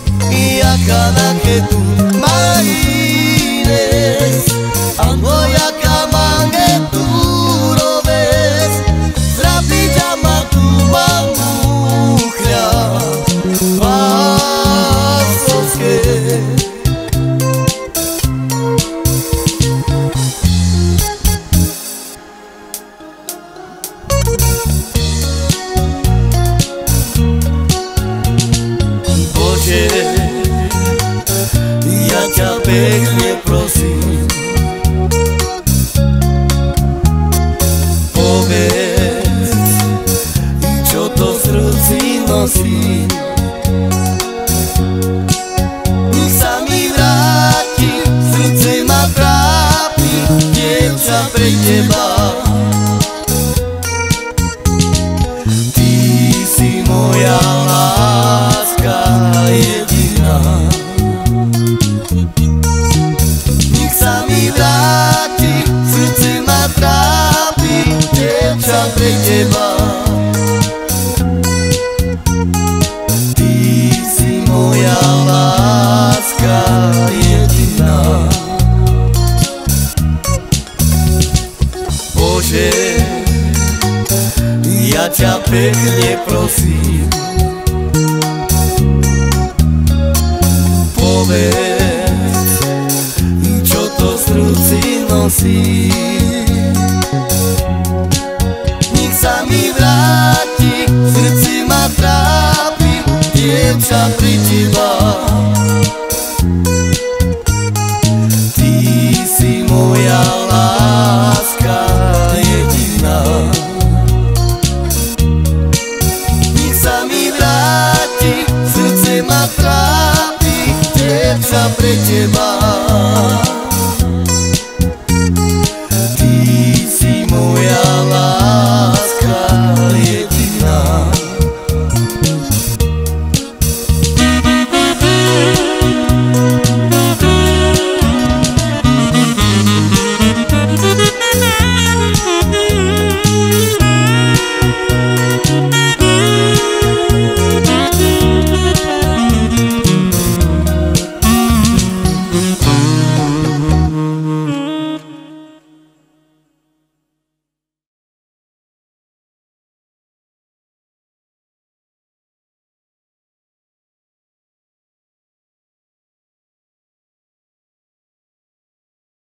jaká na keď tu ma ines Ando jaká mange tu robes Zrapiť ma tu mám uchľa Vásovské Ja ťa pekne prosím Povedz, čo to v srdci nosím Nech sa mi vráti, srdce ma trápi Dievča pre teba Ty si moja láska jediná Nech sa mi vráti, srdce ma trápi Dievča pre teba Ty si moja láska jediná Bože, ja ťa pekne prosím Povedz, čo to v srdci nosím Nech sa mi vráti, srdci ma trápi Dievča pri teba Ty si moja láska jediná Nech sa mi vráti, srdce ma trápi Dievča pre teba